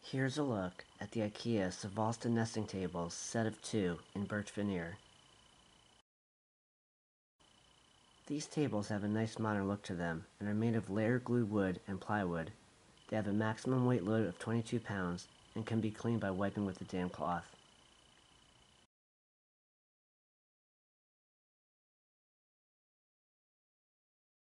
Here's a look at the Ikea Svalsta nesting tables set of 2 in Birch Veneer. These tables have a nice modern look to them and are made of layer glued wood and plywood. They have a maximum weight load of 22 pounds and can be cleaned by wiping with a damp cloth.